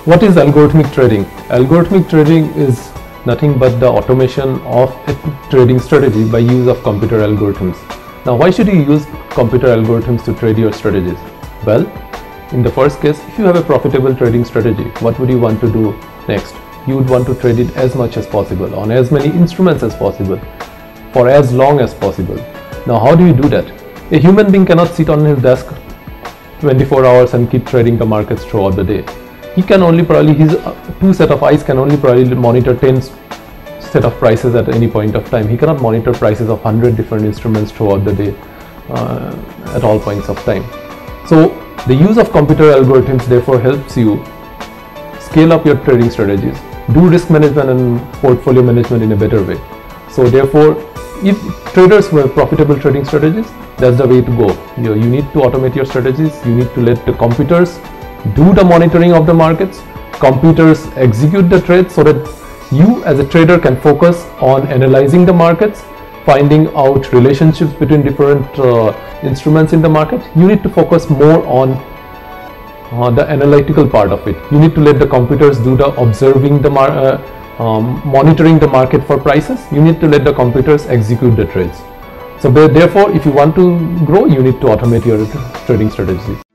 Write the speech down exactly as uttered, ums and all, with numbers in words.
What is algorithmic trading? Algorithmic trading is nothing but the automation of a trading strategy by use of computer algorithms. Now, why should you use computer algorithms to trade your strategies? Well, in the first case, if you have a profitable trading strategy, what would you want to do next? You would want to trade it as much as possible, on as many instruments as possible, for as long as possible. Now, how do you do that? A human being cannot sit on his desk twenty-four hours and keep trading the markets throughout the day. He can only probably, his two set of eyes can only probably monitor ten set of prices at any point of time. He cannot monitor prices of one hundred different instruments throughout the day uh, at all points of time. So the use of computer algorithms therefore helps you scale up your trading strategies, do risk management and portfolio management in a better way. So therefore, if traders who have profitable trading strategies, that's the way to go. You, you need to automate your strategies. You need to let the computers do the monitoring of the markets. Computers execute the trades so that you as a trader can focus on analyzing the markets, finding out relationships between different uh, instruments in the market. You need to focus more on uh, the analytical part of it. You need to let the computers do the observing the mar uh, um, monitoring the market for prices. You need to let the computers execute the trades. So therefore, if you want to grow, you need to automate your trading strategies.